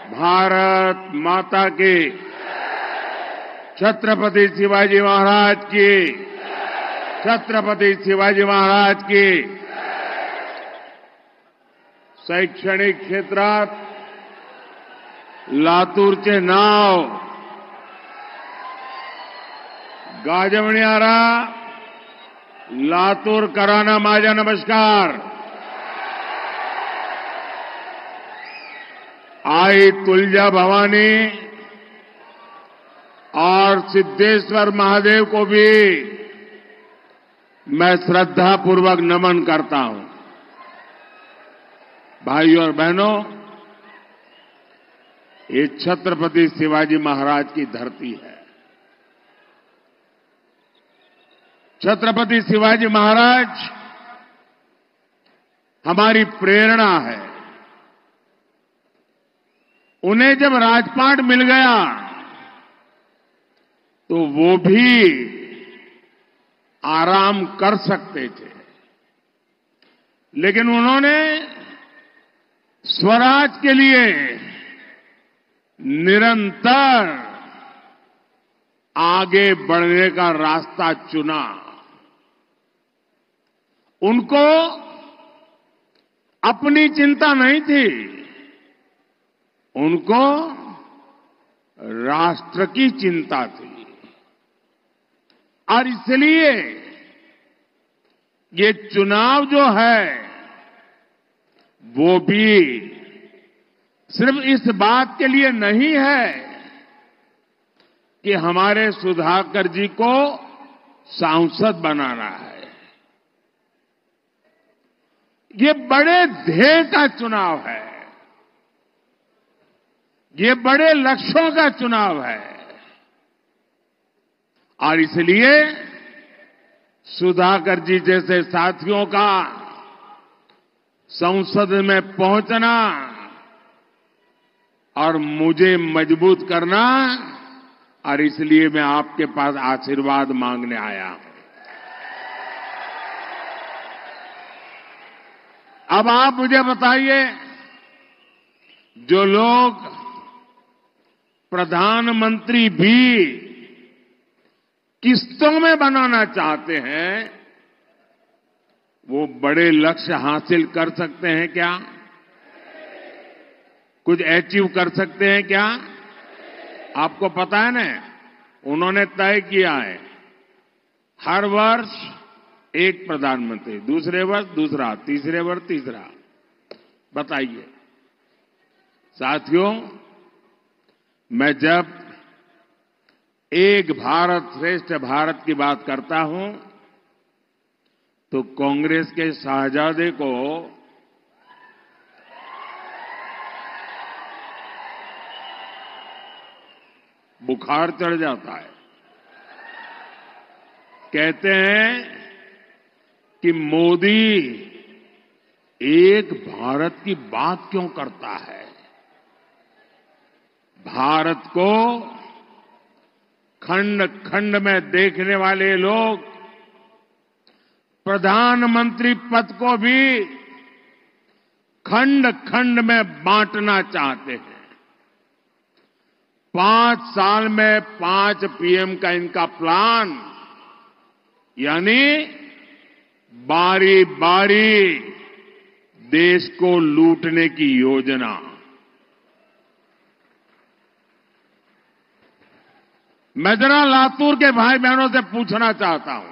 भारत माता की, छत्रपति शिवाजी महाराज की, छत्रपति शिवाजी महाराज की। शैक्षणिक क्षेत्रात लातूरचे नाव गाजवणारा लातूरकरांना माझा नमस्कार। आई तुलजा भवानी और सिद्धेश्वर महादेव को भी मैं श्रद्धापूर्वक नमन करता हूं। भाइयों और बहनों, ये छत्रपति शिवाजी महाराज की धरती है। छत्रपति शिवाजी महाराज हमारी प्रेरणा है। उन्हें जब राजपाट मिल गया तो वो भी आराम कर सकते थे, लेकिन उन्होंने स्वराज के लिए निरंतर आगे बढ़ने का रास्ता चुना। उनको अपनी चिंता नहीं थी, उनको राष्ट्र की चिंता थी। और इसलिए ये चुनाव जो है वो भी सिर्फ इस बात के लिए नहीं है कि हमारे सुधाकर जी को सांसद बनाना है। ये बड़े ध्येय का चुनाव है, ये बड़े लक्ष्यों का चुनाव है। और इसलिए सुधाकर जी जैसे साथियों का संसद में पहुंचना और मुझे मजबूत करना, और इसलिए मैं आपके पास आशीर्वाद मांगने आया हूं। अब आप मुझे बताइए, जो लोग प्रधानमंत्री भी किस्तों में बनाना चाहते हैं, वो बड़े लक्ष्य हासिल कर सकते हैं क्या? कुछ अचीव कर सकते हैं क्या? आपको पता है ना, उन्होंने तय किया है हर वर्ष एक प्रधानमंत्री, दूसरे वर्ष दूसरा, तीसरे वर्ष तीसरा। बताइए साथियों, मैं जब एक भारत श्रेष्ठ भारत की बात करता हूं तो कांग्रेस के शाहजादे को बुखार चढ़ जाता है। कहते हैं कि मोदी एक भारत की बात क्यों करता है? भारत को खंड खंड में देखने वाले लोग प्रधानमंत्री पद को भी खंड खंड में बांटना चाहते हैं। 5 साल में 5 पीएम का इनका प्लान, यानी बारी बारी देश को लूटने की योजना। मैं जरा लातूर के भाई बहनों से पूछना चाहता हूं,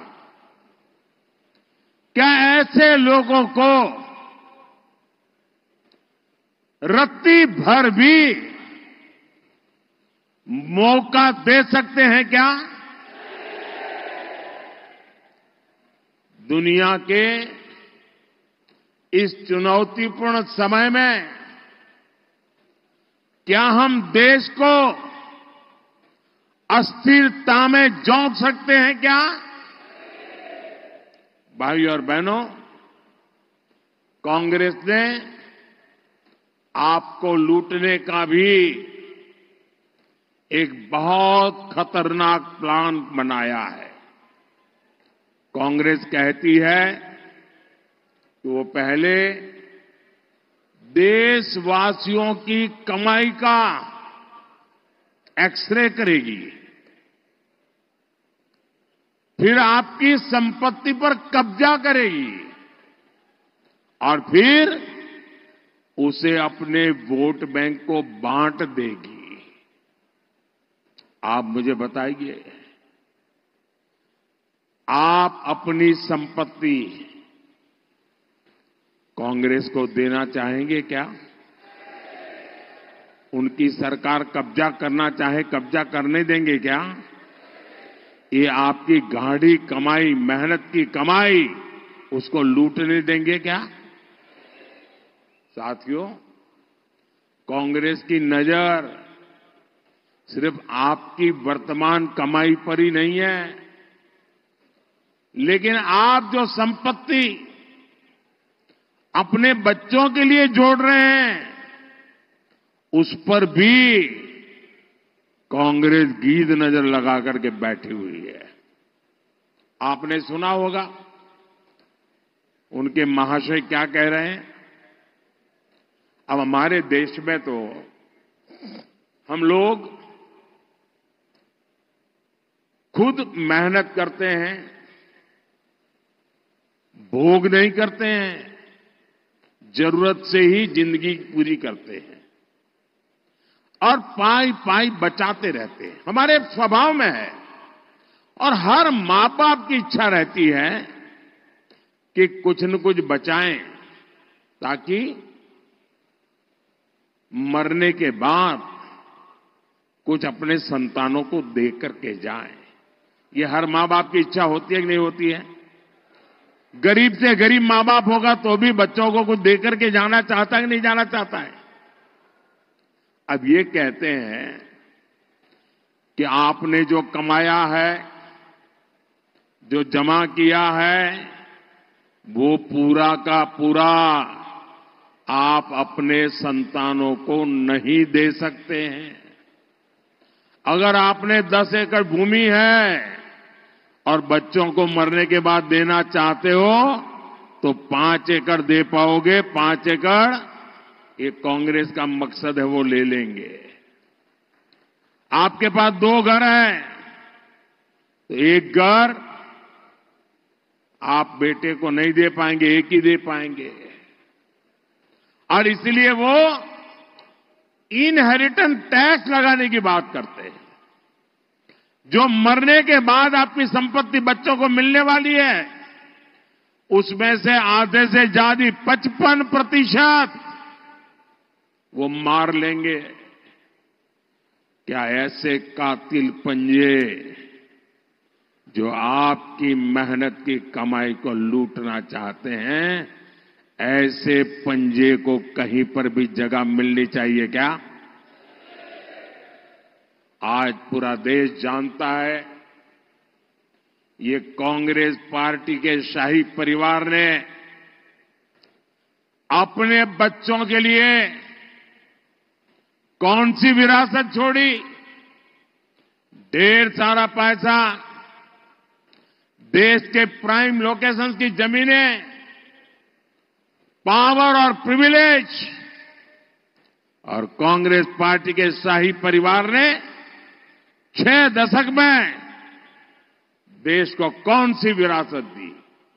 क्या ऐसे लोगों को रत्ती भर भी मौका दे सकते हैं क्या? दुनिया के इस चुनौतीपूर्ण समय में क्या हम देश को अस्थिरता में झोंक सकते हैं क्या? भाइयों और बहनों, कांग्रेस ने आपको लूटने का भी एक बहुत खतरनाक प्लान बनाया है। कांग्रेस कहती है कि वो पहले देशवासियों की कमाई का एक्सरे करेगी, फिर आपकी संपत्ति पर कब्जा करेगी और फिर उसे अपने वोट बैंक को बांट देगी। आप मुझे बताइए, आप अपनी संपत्ति कांग्रेस को देना चाहेंगे क्या? उनकी सरकार कब्जा करना चाहे, कब्जा करने देंगे क्या? ये आपकी गाढ़ी कमाई, मेहनत की कमाई, उसको लूटने देंगे क्या? साथियों, कांग्रेस की नजर सिर्फ आपकी वर्तमान कमाई पर ही नहीं है, लेकिन आप जो संपत्ति अपने बच्चों के लिए जोड़ रहे हैं, उस पर भी कांग्रेस गीध नजर लगा करके बैठी हुई है। आपने सुना होगा उनके महाशय क्या कह रहे हैं। अब हमारे देश में तो हम लोग खुद मेहनत करते हैं, भोग नहीं करते हैं, जरूरत से ही जिंदगी पूरी करते हैं और पाई पाई बचाते रहते हैं, हमारे स्वभाव में है। और हर मां बाप की इच्छा रहती है कि कुछ न कुछ बचाएं ताकि मरने के बाद कुछ अपने संतानों को दे करके जाएं। ये हर मां बाप की इच्छा होती है कि नहीं होती है? गरीब से गरीब मां बाप होगा तो भी बच्चों को कुछ दे करके जाना चाहता है कि नहीं जाना चाहता है? अब ये कहते हैं कि आपने जो कमाया है, जो जमा किया है, वो पूरा का पूरा आप अपने संतानों को नहीं दे सकते हैं। अगर आपने 10 एकड़ भूमि है और बच्चों को मरने के बाद देना चाहते हो तो 5 एकड़ दे पाओगे। 5 एकड़ ये कांग्रेस का मकसद है, वो ले लेंगे। आपके पास 2 घर हैं तो 1 घर आप बेटे को नहीं दे पाएंगे, 1 ही दे पाएंगे। और इसलिए वो इनहेरिटेंस टैक्स लगाने की बात करते हैं। जो मरने के बाद आपकी संपत्ति बच्चों को मिलने वाली है, उसमें से आधे से ज्यादा 55% वो मार लेंगे। क्या ऐसे कातिल पंजे जो आपकी मेहनत की कमाई को लूटना चाहते हैं, ऐसे पंजे को कहीं पर भी जगह मिलनी चाहिए क्या? आज पूरा देश जानता है ये कांग्रेस पार्टी के शाही परिवार ने अपने बच्चों के लिए कौन सी विरासत छोड़ी। ढेर सारा पैसा, देश के प्राइम लोकेशंस की जमीनें, पावर और प्रिविलेज, और कांग्रेस पार्टी के शाही परिवार ने 6 दशक में देश को कौन सी विरासत दी?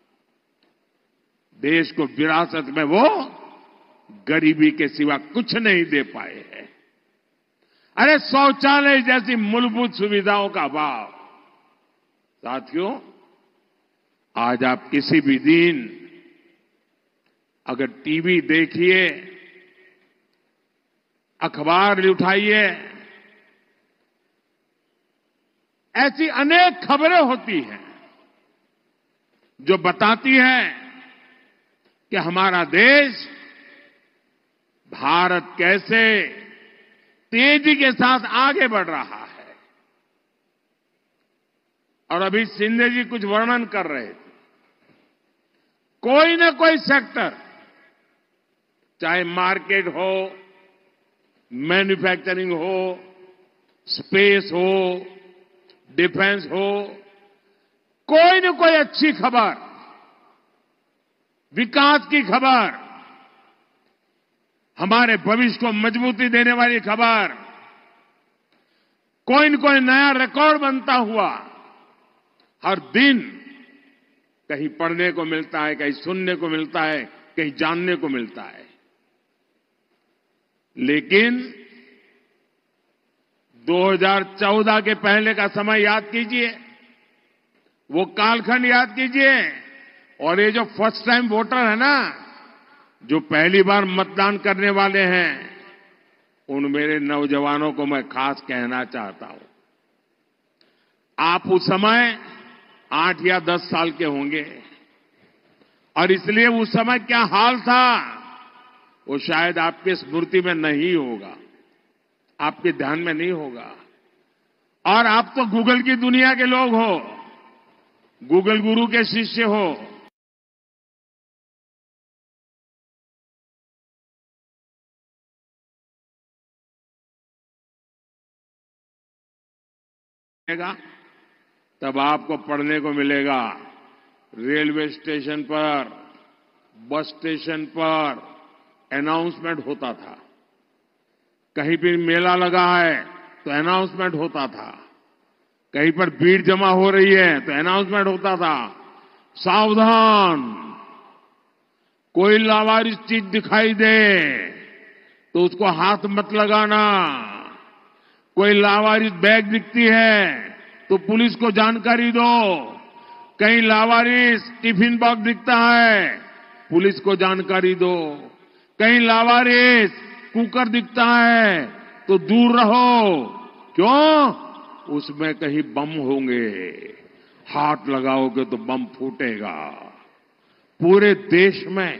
देश को विरासत में वो गरीबी के सिवा कुछ नहीं दे पाए हैं। अरे शौचालय जैसी मूलभूत सुविधाओं का अभाव। साथियों, आज आप किसी भी दिन अगर टीवी देखिए, अखबार उठाइए, ऐसी अनेक खबरें होती हैं जो बताती हैं कि हमारा देश, भारत कैसे तेजी के साथ आगे बढ़ रहा है। और अभी शिंदे जी कुछ वर्णन कर रहे थे। कोई न कोई सेक्टर, चाहे मार्केट हो, मैन्युफैक्चरिंग हो, स्पेस हो, डिफेंस हो, कोई न कोई अच्छी खबर, विकास की खबर हमारे भविष्य को मजबूती देने वाली खबर, कोई न कोई नया रिकॉर्ड बनता हुआ हर दिन कहीं पढ़ने को मिलता है, कहीं सुनने को मिलता है, कहीं जानने को मिलता है। लेकिन 2014 के पहले का समय याद कीजिए, वो कालखंड याद कीजिए, और ये जो फर्स्ट टाइम वोटर है ना, जो पहली बार मतदान करने वाले हैं, उन मेरे नौजवानों को मैं खास कहना चाहता हूं, आप उस समय 8 या 10 साल के होंगे, और इसलिए उस समय क्या हाल था वो शायद आपकी स्मृति में नहीं होगा, आपके ध्यान में नहीं होगा। और आप तो गूगल की दुनिया के लोग हो, गूगल गुरु के शिष्य हो। तब आपको पढ़ने को मिलेगा, रेलवे स्टेशन पर, बस स्टेशन पर अनाउंसमेंट होता था, कहीं भी मेला लगा है तो अनाउंसमेंट होता था, कहीं पर भीड़ जमा हो रही है तो अनाउंसमेंट होता था, सावधान, कोई लावारिस चीज दिखाई दे तो उसको हाथ मत लगाना, कोई लावारिस बैग दिखती है तो पुलिस को जानकारी दो, कहीं लावारिस टिफिन बॉक्स दिखता है पुलिस को जानकारी दो, कहीं लावारिस कुकर दिखता है तो दूर रहो, क्यों? उसमें कहीं बम होंगे, हाथ लगाओगे तो बम फूटेगा। पूरे देश में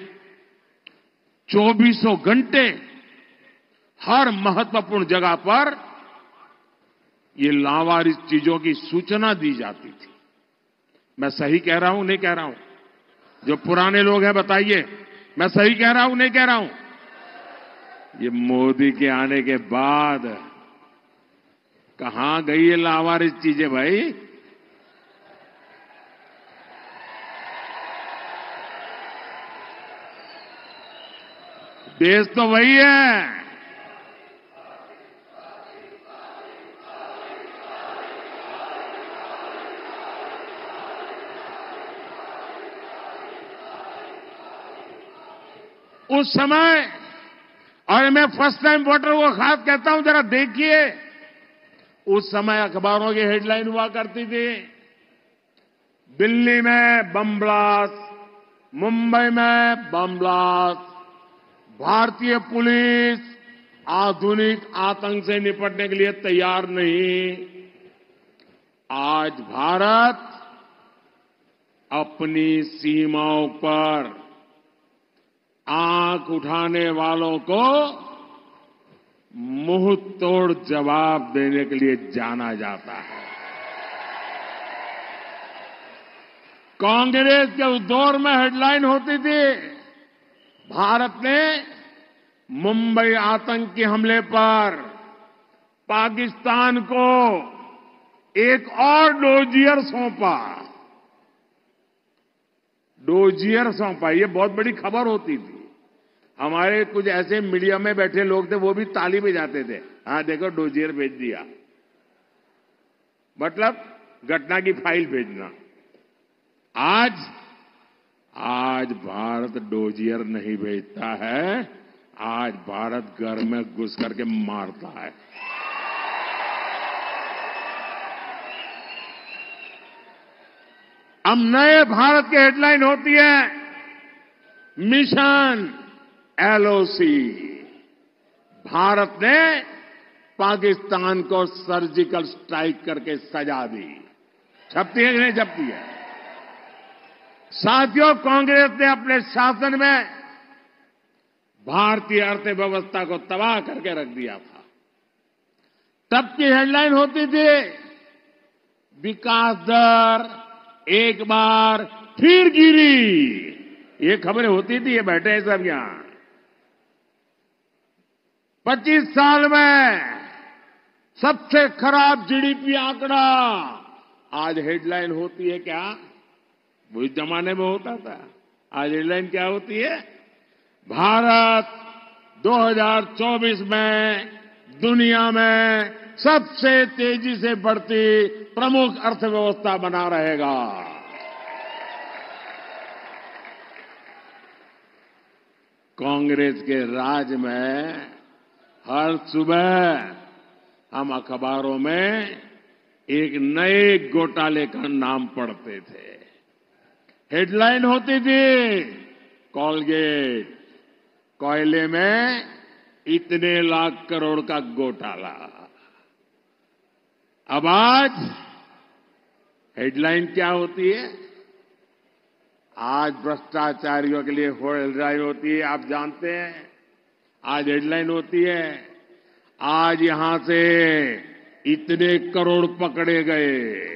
24 घंटे हर महत्वपूर्ण जगह पर ये लावारिस चीजों की सूचना दी जाती थी। मैं सही कह रहा हूं, नहीं कह रहा हूं? जो पुराने लोग हैं बताइए, मैं सही कह रहा हूं, नहीं कह रहा हूं? ये मोदी के आने के बाद कहां गई ये लावारिस चीजें भाई? देश तो वही है। उस समय, और मैं फर्स्ट टाइम वोटर को खास कहता हूं, जरा देखिए, उस समय अखबारों की हेडलाइन हुआ करती थी, दिल्ली में बम ब्लास्ट, मुंबई में बम ब्लास्ट, भारतीय पुलिस आधुनिक आतंक से निपटने के लिए तैयार नहीं। आज भारत अपनी सीमाओं पर आंख उठाने वालों को मुंह तोड़ जवाब देने के लिए जाना जाता है। कांग्रेस के उस दौर में हेडलाइन होती थी, भारत ने मुंबई आतंकी हमले पर पाकिस्तान को एक और डोजियर सौंपा। डोजियर सौंपा, ये बहुत बड़ी खबर होती थी। हमारे कुछ ऐसे मीडिया में बैठे लोग थे, वो भी ताली बजाते थे, हाँ देखो डोजियर भेज दिया, मतलब घटना की फाइल भेजना। आज भारत डोजियर नहीं भेजता है, आज भारत घर में घुस करके मारता है। अब नए भारत की हेडलाइन होती है, मिशन एलओसी। भारत ने पाकिस्तान को सर्जिकल स्ट्राइक करके सजा दी। छपती है कि नहीं छपती है? साथियों, कांग्रेस ने अपने शासन में भारतीय अर्थव्यवस्था को तबाह करके रख दिया था। तब की हेडलाइन होती थी, विकास दर एक बार फिर गिरी। ये खबरें होती थी, ये बैठे हैं सब यहां। 25 साल में सबसे खराब जीडीपी आंकड़ा। आज हेडलाइन होती है क्या? वो इस जमाने में होता था। आज हेडलाइन क्या होती है? भारत 2024 में दुनिया में सबसे तेजी से बढ़ती प्रमुख अर्थव्यवस्था बना रहेगा। कांग्रेस के राज में हर सुबह हम अखबारों में एक नए घोटाले का नाम पढ़ते थे। हेडलाइन होती थी, कोलगेट कोयले में इतने लाख करोड़ का घोटाला। अब आज हेडलाइन क्या होती है? आज भ्रष्टाचारियों के लिए हेडलाइन होती है, आप जानते हैं। आज हेडलाइन होती है, आज यहां से इतने करोड़ पकड़े गए,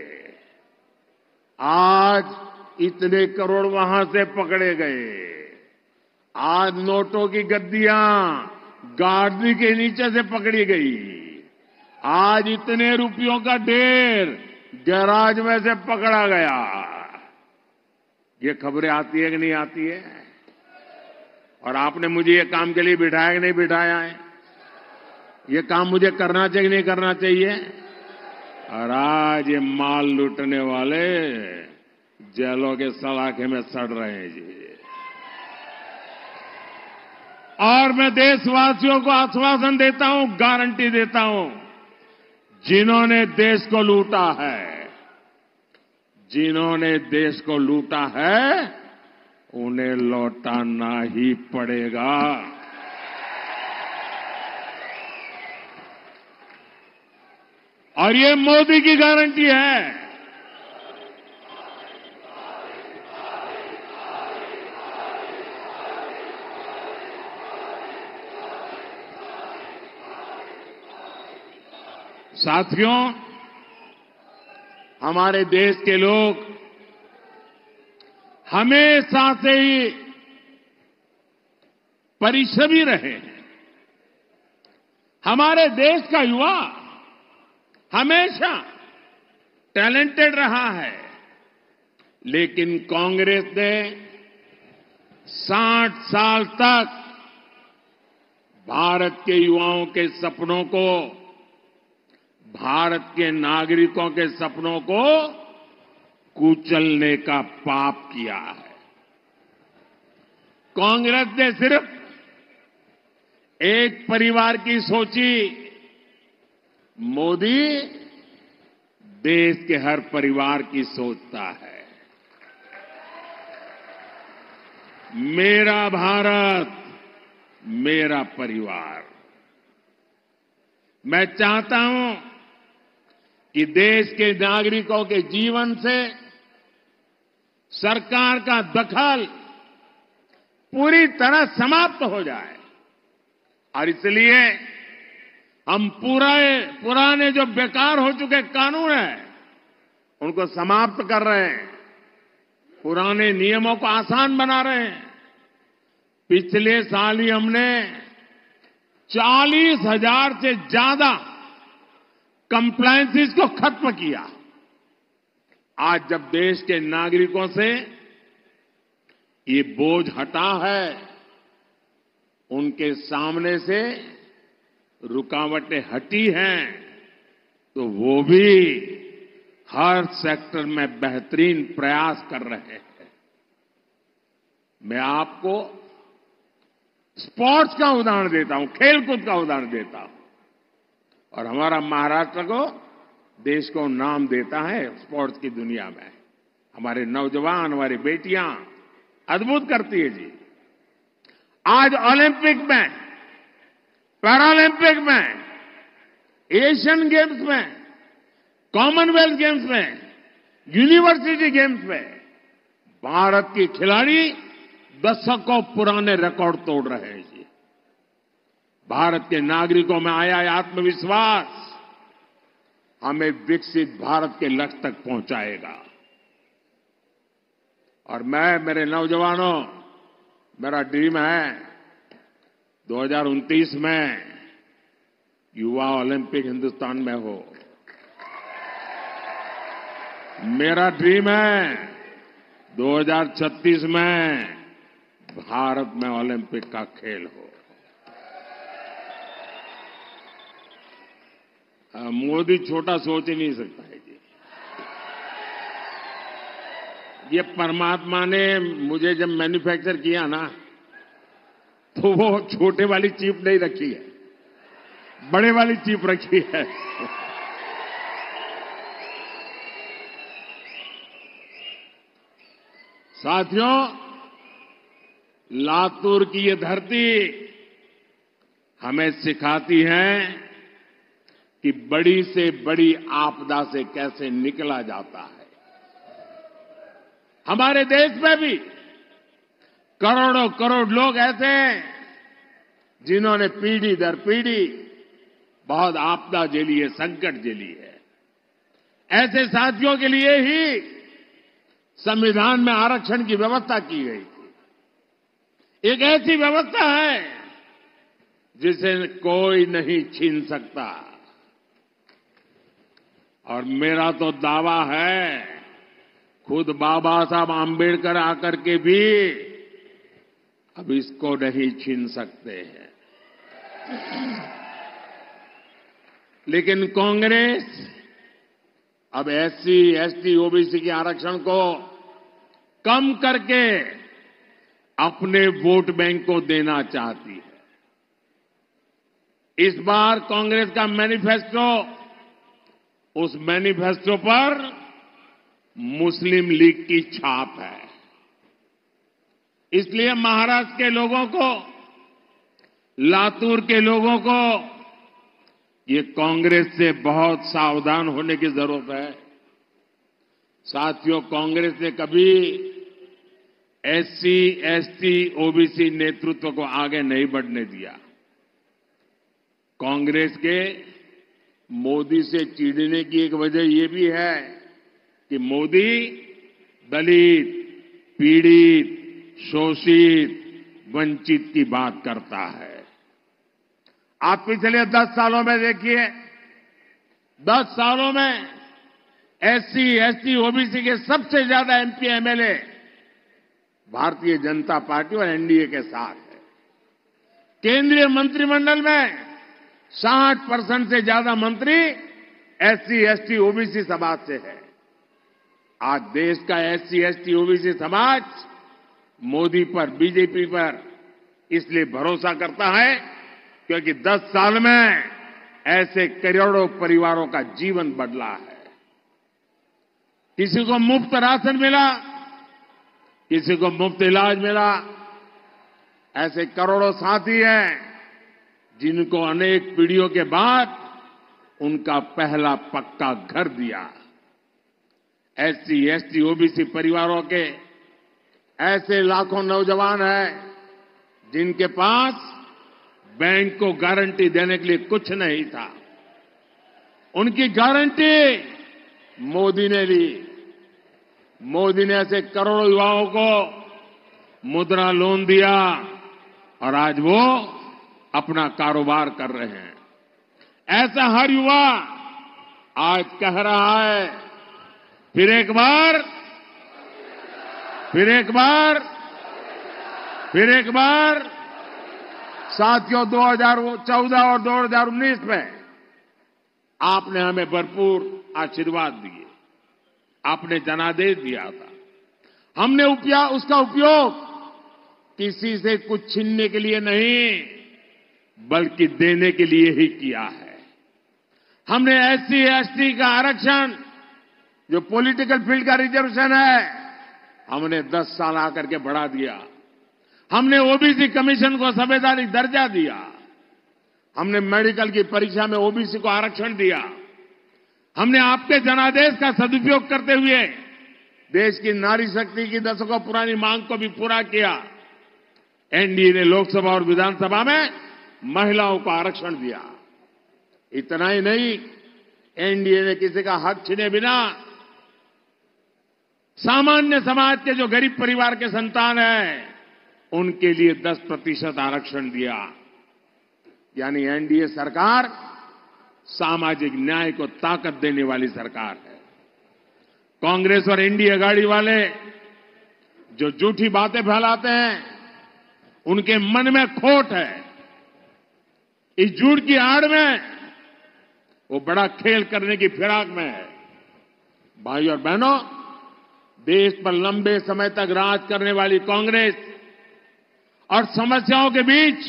आज इतने करोड़ वहां से पकड़े गए, आज नोटों की गद्दियां गाड़ी के नीचे से पकड़ी गई, आज इतने रुपयों का ढेर गैराज में से पकड़ा गया। ये खबरें आती है कि नहीं आती है? और आपने मुझे ये काम के लिए बिठाया कि नहीं बिठाया है? ये काम मुझे करना चाहिए कि नहीं करना चाहिए? और आज ये माल लूटने वाले जेलों के सलाखे में सड़ रहे हैं जी। और मैं देशवासियों को आश्वासन देता हूं, गारंटी देता हूं, जिन्होंने देश को लूटा है, जिन्होंने देश को लूटा है, उन्हें लौटाना ही पड़ेगा। और ये मोदी की गारंटी है। साथियों, हमारे देश के लोग हमेशा से ही परिश्रमी रहे हैं। हमारे देश का युवा हमेशा टैलेंटेड रहा है, लेकिन कांग्रेस ने 60 साल तक भारत के युवाओं के सपनों को, भारत के नागरिकों के सपनों को कुचलने का पाप किया है। कांग्रेस ने सिर्फ एक परिवार की सोची, मोदी देश के हर परिवार की सोचता है। मेरा भारत, मेरा परिवार। मैं चाहता हूं कि देश के नागरिकों के जीवन से सरकार का दखल पूरी तरह समाप्त हो जाए। और इसलिए हम पुराने जो बेकार हो चुके कानून हैं, उनको समाप्त कर रहे हैं, पुराने नियमों को आसान बना रहे हैं। पिछले साल ही हमने 40,000 से ज्यादा कंप्लायंसेस को खत्म किया। आज जब देश के नागरिकों से ये बोझ हटा है, उनके सामने से रुकावटें हटी हैं, तो वो भी हर सेक्टर में बेहतरीन प्रयास कर रहे हैं। मैं आपको स्पोर्ट्स का उदाहरण देता हूं, खेलकूद का उदाहरण देता हूं। और हमारा महाराष्ट्र को देश को नाम देता है स्पोर्ट्स की दुनिया में। हमारे नौजवान, हमारी बेटियां अद्भुत करती है जी। आज ओलंपिक में, पैरालंपिक में, एशियन गेम्स में, कॉमनवेल्थ गेम्स में, यूनिवर्सिटी गेम्स में भारत की खिलाड़ी दशकों पुराने रिकॉर्ड तोड़ रहे हैं जी। भारत के नागरिकों में आया आत्मविश्वास हमें विकसित भारत के लक्ष्य तक पहुंचाएगा। और मेरे नौजवानों, मेरा ड्रीम है 2029 में युवा ओलंपिक हिंदुस्तान में हो। मेरा ड्रीम है 2036 में भारत में ओलंपिक का खेल हो। मोदी छोटा सोच ही नहीं सकता है जी। ये परमात्मा ने मुझे जब मैन्युफैक्चर किया ना, तो वो छोटे वाली चिप नहीं रखी है, बड़े वाली चिप रखी है। साथियों, लातूर की ये धरती हमें सिखाती है कि बड़ी से बड़ी आपदा से कैसे निकला जाता है। हमारे देश में भी करोड़ों करोड़ लोग ऐसे हैं जिन्होंने पीढ़ी दर पीढ़ी बहुत आपदा झेली है, संकट झेली है। ऐसे साथियों के लिए ही संविधान में आरक्षण की व्यवस्था की गई थी। एक ऐसी व्यवस्था है जिसे कोई नहीं छीन सकता। और मेरा तो दावा है, खुद बाबा साहब आंबेडकर आकर के भी अब इसको नहीं छीन सकते हैं। लेकिन कांग्रेस अब एससी, एसटी, ओबीसी के आरक्षण को कम करके अपने वोट बैंक को देना चाहती है। इस बार कांग्रेस का मैनिफेस्टो, उस मैनिफेस्टो पर मुस्लिम लीग की छाप है। इसलिए महाराष्ट्र के लोगों को, लातूर के लोगों को ये कांग्रेस से बहुत सावधान होने की जरूरत है। साथियों, कांग्रेस ने कभी एससी, एसटी, ओबीसी नेतृत्व को आगे नहीं बढ़ने दिया। कांग्रेस के मोदी से चिढ़ने की एक वजह यह भी है कि मोदी दलित, पीड़ित, शोषित, वंचित की बात करता है। आप पिछले 10 सालों में देखिए, 10 सालों में एससी, एसटी, ओबीसी के सबसे ज्यादा MP, MLA Bharatiya Janata party और एनडीए के साथ है। केंद्रीय मंत्रिमंडल में 60% से ज्यादा मंत्री एससी, एसटी, ओबीसी समाज से है। आज देश का एससी, एसटी, ओबीसी समाज मोदी पर, बीजेपी पर इसलिए भरोसा करता है क्योंकि 10 साल में ऐसे करोड़ों परिवारों का जीवन बदला है। किसी को मुफ्त राशन मिला, किसी को मुफ्त इलाज मिला। ऐसे करोड़ों साथी हैं जिनको अनेक पीढ़ियों के बाद उनका पहला पक्का घर दिया। एससी, एसटी, ओबीसी परिवारों के ऐसे लाखों नौजवान हैं जिनके पास बैंक को गारंटी देने के लिए कुछ नहीं था। उनकी गारंटी मोदी ने ली। मोदी ने ऐसे करोड़ों युवाओं को मुद्रा लोन दिया और आज वो अपना कारोबार कर रहे हैं। ऐसा हर युवा आज कह रहा है, फिर एक बार, फिर एक बार, फिर एक बार। साथियों, 2014 और 2019 में आपने हमें भरपूर आशीर्वाद दिए, आपने जनादेश दिया था। हमने उसका उपयोग किसी से कुछ छीनने के लिए नहीं, बल्कि देने के लिए ही किया है। हमने एससी, एसटी का आरक्षण, जो पॉलिटिकल फील्ड का रिजर्वेशन है, हमने 10 साल आकर के बढ़ा दिया। हमने ओबीसी कमीशन को संवैधानिक दर्जा दिया। हमने मेडिकल की परीक्षा में ओबीसी को आरक्षण दिया। हमने आपके जनादेश का सदुपयोग करते हुए देश की नारी शक्ति की दशकों पुरानी मांग को भी पूरा किया। एनडीए ने लोकसभा और विधानसभा में महिलाओं को आरक्षण दिया। इतना ही नहीं, एनडीए ने किसी का हक छीने बिना सामान्य समाज के जो गरीब परिवार के संतान हैं, उनके लिए 10% आरक्षण दिया। यानी एनडीए सरकार सामाजिक न्याय को ताकत देने वाली सरकार है। कांग्रेस और इंडिया आघाड़ी वाले जो झूठी बातें फैलाते हैं, उनके मन में खोट है। इस झूठ की आड़ में वो बड़ा खेल करने की फिराक में है। भाई और बहनों, देश पर लंबे समय तक राज करने वाली कांग्रेस और समस्याओं के बीच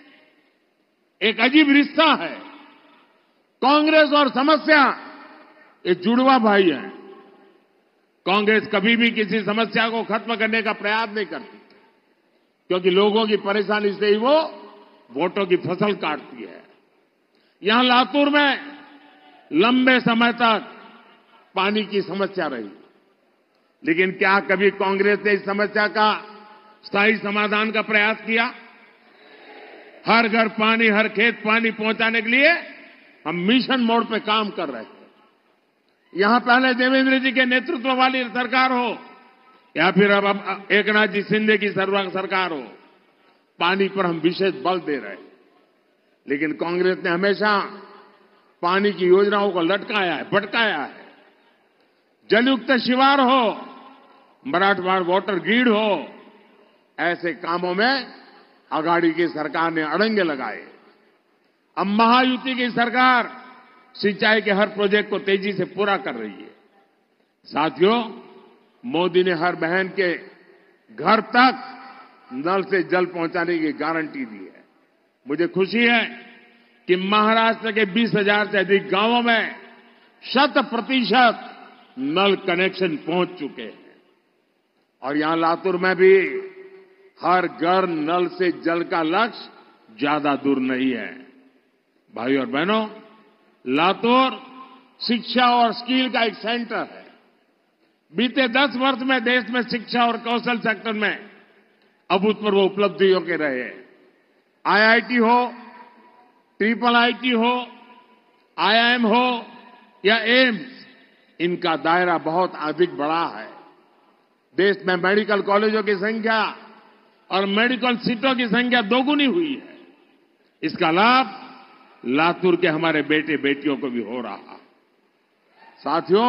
एक अजीब रिश्ता है। कांग्रेस और समस्या ये जुड़वा भाई हैं। कांग्रेस कभी भी किसी समस्या को खत्म करने का प्रयास नहीं करती, क्योंकि लोगों की परेशानी से ही वो वोटों की फसल काटती है। यहां लातूर में लंबे समय तक पानी की समस्या रही, लेकिन क्या कभी कांग्रेस ने इस समस्या का स्थायी समाधान का प्रयास किया? हर घर पानी, हर खेत पानी पहुंचाने के लिए हम मिशन मोड पे काम कर रहे हैं। यहां पहले देवेंद्र जी के नेतृत्व वाली सरकार हो या फिर अब एकनाथ जी शिंदे की सरकार हो, पानी पर हम विशेष बल दे रहे हैं। लेकिन कांग्रेस ने हमेशा पानी की योजनाओं को लटकाया है, भटकाया है। जलयुक्त शिवार हो, मराठवाड़ वाटर ग्रिड हो, ऐसे कामों में अगाड़ी की सरकार ने अड़ंगे लगाए। अब महायुति की सरकार सिंचाई के हर प्रोजेक्ट को तेजी से पूरा कर रही है। साथियों, मोदी ने हर बहन के घर तक नल से जल पहुंचाने की गारंटी दी है। मुझे खुशी है कि महाराष्ट्र के 20,000 से अधिक गांवों में 100% नल कनेक्शन पहुंच चुके हैं। और यहां लातूर में भी हर घर नल से जल का लक्ष्य ज्यादा दूर नहीं है। भाई और बहनों, लातूर शिक्षा और स्किल का एक सेंटर है। बीते 10 वर्ष में देश में शिक्षा और कौशल सेक्टर में अभूतपूर्व उपलब्धियों के रहे हैं। आईआईटी हो, IIIT हो, IIM हो या एम्स, इनका दायरा बहुत अधिक बड़ा है। देश में मेडिकल कॉलेजों की संख्या और मेडिकल सीटों की संख्या दोगुनी हुई है। इसका लाभ लातूर के हमारे बेटे बेटियों को भी हो रहा। साथियों,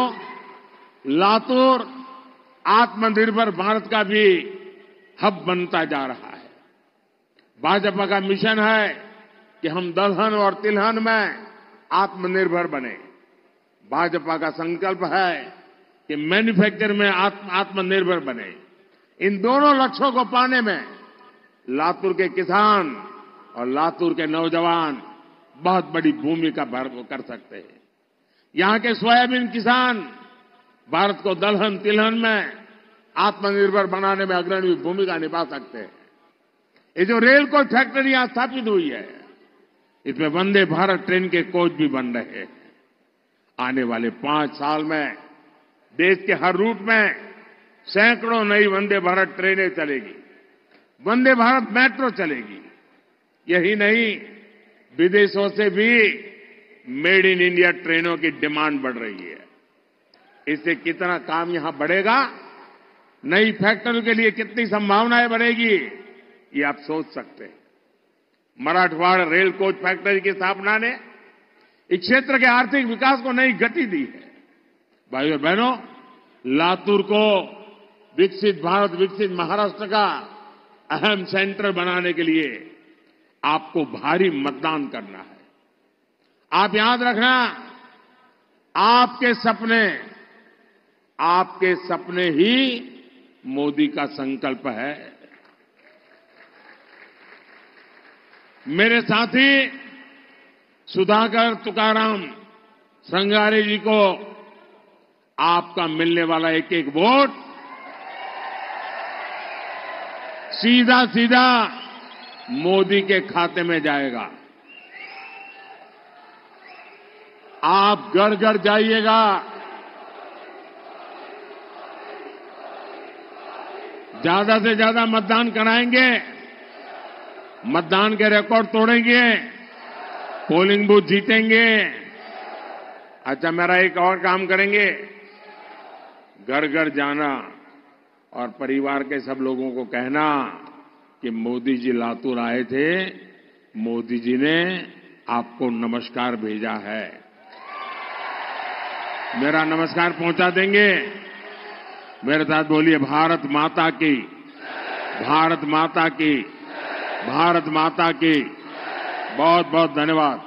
लातूर आत्मनिर्भर भारत का भी हब बनता जा रहा है। भाजपा का मिशन है कि हम दलहन और तिलहन में आत्मनिर्भर बने। भाजपा का संकल्प है कि मैन्युफैक्चर में आत्मनिर्भर बने। इन दोनों लक्ष्यों को पाने में लातूर के किसान और लातूर के नौजवान बहुत बड़ी भूमिका कर सकते हैं। यहां के सोयाबीन किसान भारत को दलहन तिलहन में आत्मनिर्भर बनाने में अग्रणी भूमिका निभा सकते हैं। ये जो रेल कोच फैक्ट्री यहां स्थापित हुई है, इसमें वंदे भारत ट्रेन के कोच भी बन रहे हैं। आने वाले 5 साल में देश के हर रूट में सैकड़ों नई वंदे भारत ट्रेनें चलेगी, वंदे भारत मेट्रो चलेगी। यही नहीं, विदेशों से भी मेड इन इंडिया ट्रेनों की डिमांड बढ़ रही है। इससे कितना काम यहां बढ़ेगा, नई फैक्ट्रियों के लिए कितनी संभावनाएं बढ़ेगी, ये आप सोच सकते हैं। मराठवाड़ रेल कोच फैक्ट्री की स्थापना ने इस क्षेत्र के आर्थिक विकास को नई गति दी है। भाइयों और बहनों, लातूर को विकसित भारत, विकसित महाराष्ट्र का अहम सेंटर बनाने के लिए आपको भारी मतदान करना है। आप याद रखना, आपके सपने ही मोदी का संकल्प है। मेरे साथी सुधाकर तुकाराम संगारे जी को आपका मिलने वाला एक एक वोट सीधा सीधा मोदी के खाते में जाएगा। आप घर घर जाइएगा, ज्यादा से ज्यादा मतदान कराएंगे, मतदान के रिकॉर्ड तोड़ेंगे, पोलिंग बूथ जीतेंगे। अच्छा, मेरा एक और काम करेंगे, घर घर जाना और परिवार के सब लोगों को कहना कि मोदी जी लातूर आए थे, मोदी जी ने आपको नमस्कार भेजा है। मेरा नमस्कार पहुंचा देंगे। मेरे साथ बोलिए, भारत माता की, भारत माता की, भारत माता की। बहुत बहुत धन्यवाद।